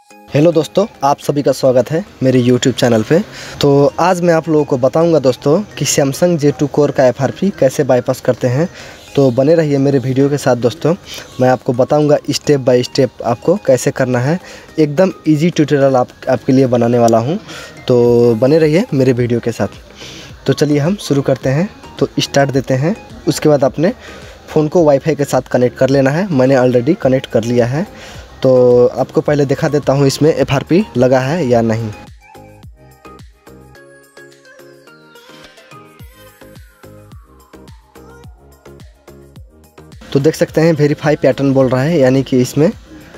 Hello दोस्तों, आप सभी का स्वागत है मेरे YouTube चैनल पे। तो आज मैं आप लोगों को बताऊंगा दोस्तों कि सैमसंग J2 कोर का FRP कैसे बाईपास करते हैं। तो बने रहिए मेरे वीडियो के साथ दोस्तों। मैं आपको बताऊंगा स्टेप बाय स्टेप आपको कैसे करना है। एकदम इजी ट्यूटोरियल आपके लिए बनाने वाला हूं, तो बने रहिए मेरे वीडियो के साथ। तो चलिए हम शुरू करते हैं। तो स्टार्ट देते हैं। उसके बाद अपने फ़ोन को वाईफाई के साथ कनेक्ट कर लेना है। मैंने ऑलरेडी कनेक्ट कर लिया है। तो आपको पहले दिखा देता हूँ इसमें FRP लगा है या नहीं। तो देख सकते हैं वेरीफाई पैटर्न बोल रहा है, यानी कि इसमें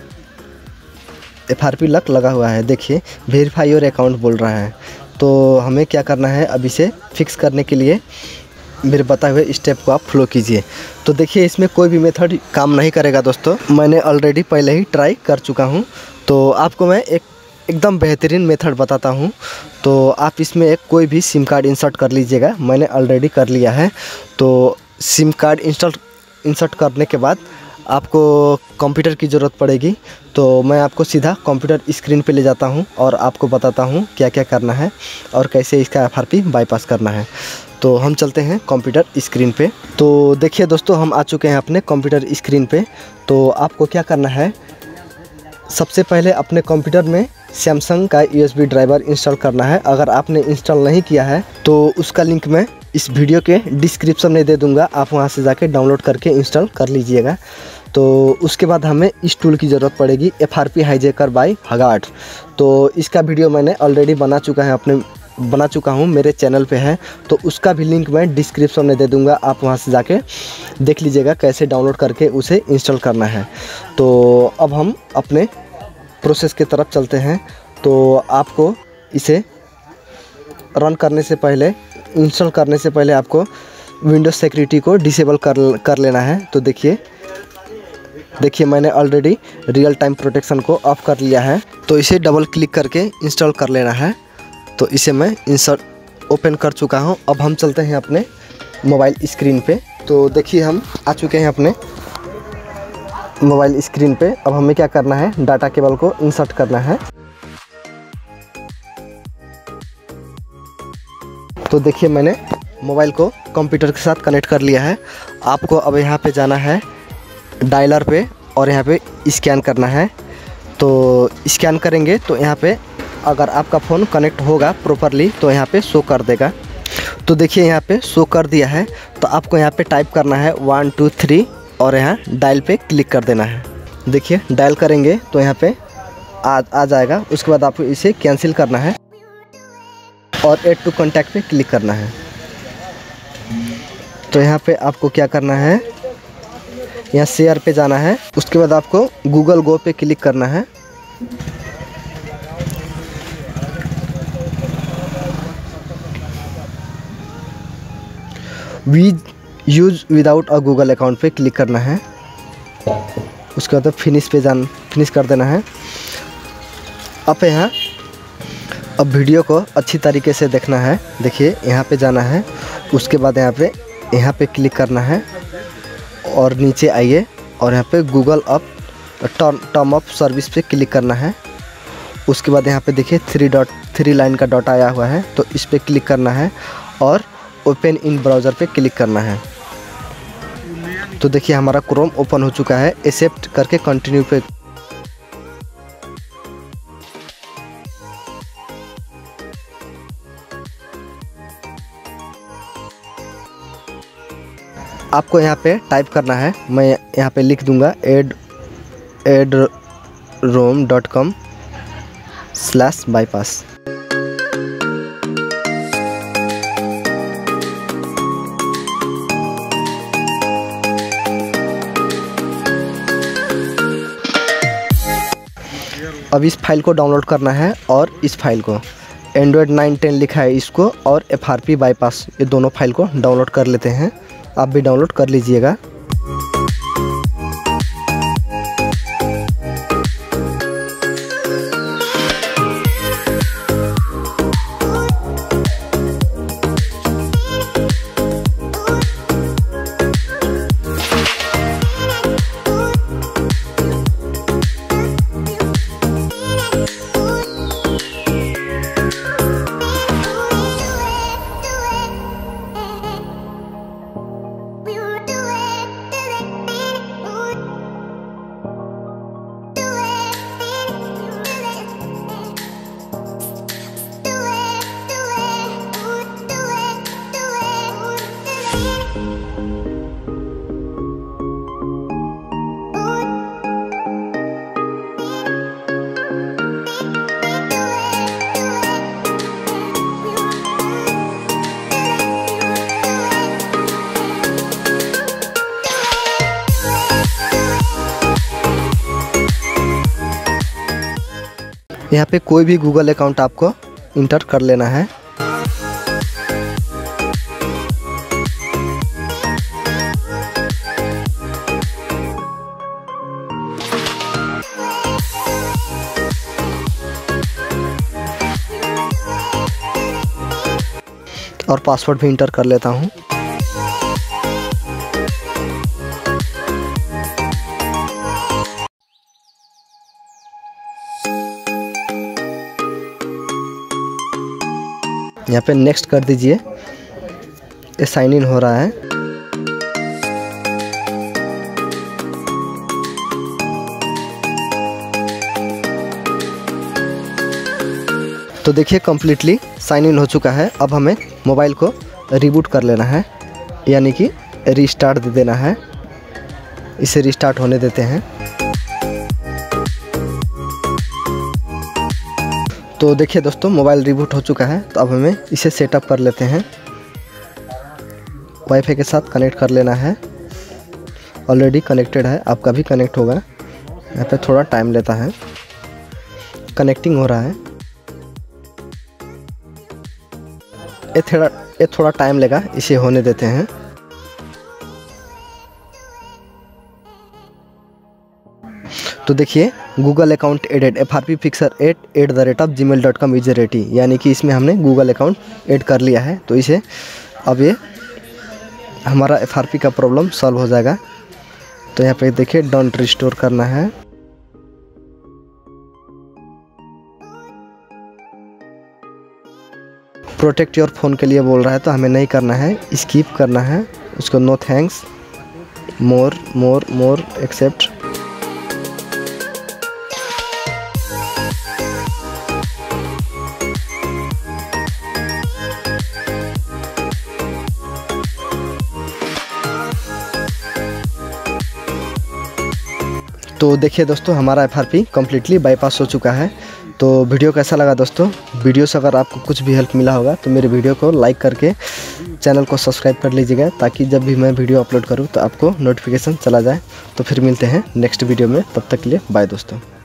FRP लगा हुआ है। देखिए वेरीफाई योर अकाउंट बोल रहा है। तो हमें क्या करना है, अब इसे फिक्स करने के लिए मेरे बताए हुए स्टेप को आप फॉलो कीजिए। तो देखिए इसमें कोई भी मेथड काम नहीं करेगा दोस्तों। मैंने ऑलरेडी पहले ही ट्राई कर चुका हूं। तो आपको मैं एकदम बेहतरीन मेथड बताता हूं। तो आप इसमें कोई भी सिम कार्ड इंसर्ट कर लीजिएगा। मैंने ऑलरेडी कर लिया है। तो सिम कार्ड इंसर्ट करने के बाद आपको कंप्यूटर की ज़रूरत पड़ेगी। तो मैं आपको सीधा कंप्यूटर स्क्रीन पे ले जाता हूं और आपको बताता हूं क्या क्या करना है और कैसे इसका FRP बाईपास करना है। तो हम चलते हैं कंप्यूटर स्क्रीन पे। तो देखिए दोस्तों, हम आ चुके हैं अपने कंप्यूटर स्क्रीन पे। तो आपको क्या करना है, सबसे पहले अपने कंप्यूटर में सैमसंग का USB ड्राइवर इंस्टॉल करना है। अगर आपने इंस्टॉल नहीं किया है तो उसका लिंक मैं इस वीडियो के डिस्क्रिप्शन में दे दूंगा, आप वहां से जाके डाउनलोड करके इंस्टॉल कर लीजिएगा। तो उसके बाद हमें इस टूल की ज़रूरत पड़ेगी, FRP हाईजैकर बाय हगार्ड। तो इसका वीडियो मैंने ऑलरेडी बना चुका हूँ, मेरे चैनल पे है। तो उसका भी लिंक मैं डिस्क्रिप्शन में दे दूंगा, आप वहां से जाके देख लीजिएगा कैसे डाउनलोड करके उसे इंस्टॉल करना है। तो अब हम अपने प्रोसेस की तरफ चलते हैं। तो आपको इसे रन करने से पहले, इंस्टॉल करने से पहले आपको विंडोज सिक्योरिटी को डिसेबल कर लेना है। तो देखिए मैंने ऑलरेडी रियल टाइम प्रोटेक्शन को ऑफ कर लिया है। तो इसे डबल क्लिक करके इंस्टॉल कर लेना है। तो इसे मैं इंस्टॉल ओपन कर चुका हूं। अब हम चलते हैं अपने मोबाइल स्क्रीन पे। तो देखिए हम आ चुके हैं अपने मोबाइल स्क्रीन पे। अब हमें क्या करना है, डाटा केबल को इंसर्ट करना है। तो देखिए मैंने मोबाइल को कंप्यूटर के साथ कनेक्ट कर लिया है। आपको अब यहाँ पे जाना है डायलर पे और यहाँ पे स्कैन करना है। तो स्कैन करेंगे तो यहाँ पे अगर आपका फ़ोन कनेक्ट होगा प्रॉपरली तो यहाँ पे शो कर देगा। तो देखिए यहाँ पे शो कर दिया है। तो आपको यहाँ पे टाइप करना है 1 2 3 और यहाँ डायल पे क्लिक कर देना है। देखिए डायल करेंगे तो यहाँ पे आ जाएगा। उसके बाद आपको इसे कैंसिल करना है और ऐड टू कॉन्टैक्ट पे क्लिक करना है। तो यहाँ पे आपको क्या करना है, यहाँ शेयर पे जाना है। उसके बाद आपको गूगल गो पे क्लिक करना है। Use without a Google account पे क्लिक करना है। उसके बाद फिनिश कर देना है। अब वीडियो को अच्छी तरीके से देखना है। देखिए यहाँ पे जाना है। उसके बाद यहाँ पे क्लिक करना है और नीचे आइए और यहाँ पे Google up term of service पे क्लिक करना है। उसके बाद यहाँ पे देखिए 3 लाइन का डॉट आया हुआ है। तो इस पे क्लिक करना है और ओपन इन ब्राउज़र पे क्लिक करना है। तो देखिए हमारा क्रोम ओपन हो चुका है। एक्सेप्ट करके कंटिन्यू पे आपको यहाँ पे टाइप करना है। मैं यहाँ पे लिख दूंगा edrom.com/bypass। अब इस फाइल को डाउनलोड करना है और इस फाइल को Android 9 10 लिखा है इसको और FRP बाईपास, ये दोनों फाइल को डाउनलोड कर लेते हैं। आप भी डाउनलोड कर लीजिएगा। यहाँ पे कोई भी गूगल अकाउंट आपको इंटर कर लेना है। और पासवर्ड भी इंटर कर लेता हूँ। यहाँ पे नेक्स्ट कर दीजिए। ये साइन इन हो रहा है। तो देखिए कंप्लीटली साइन इन हो चुका है। अब हमें मोबाइल को रिबूट कर लेना है, यानी कि रीस्टार्ट दे देना है। इसे रीस्टार्ट होने देते हैं। तो देखिए दोस्तों मोबाइल रिबूट हो चुका है। तो अब हमें इसे सेटअप कर लेते हैं। वाईफाई के साथ कनेक्ट कर लेना है। ऑलरेडी कनेक्टेड है, आपका भी कनेक्ट होगा। यहाँ पे थोड़ा टाइम लेता है, कनेक्टिंग हो रहा है। ये थोड़ा टाइम लेगा, इसे होने देते हैं। तो देखिए Google account added frpfixer8@gmail.com is ready, यानी कि इसमें हमने गूगल अकाउंट ऐड कर लिया है। तो इसे अब ये हमारा FRP का प्रॉब्लम सॉल्व हो जाएगा। तो यहाँ पे देखिए डोंट रिस्टोर करना है। प्रोटेक्ट योर फ़ोन के लिए बोल रहा है, तो हमें नहीं करना है, स्किप करना है उसको। No thanks, more more more accept. तो देखिए दोस्तों हमारा FRP कम्प्लीटली बाईपास हो चुका है। तो वीडियो कैसा लगा दोस्तों? वीडियो से अगर आपको कुछ भी हेल्प मिला होगा तो मेरे वीडियो को लाइक करके चैनल को सब्सक्राइब कर लीजिएगा, ताकि जब भी मैं वीडियो अपलोड करूं तो आपको नोटिफिकेशन चला जाए। तो फिर मिलते हैं नेक्स्ट वीडियो में, तब तक के लिए बाय दोस्तों।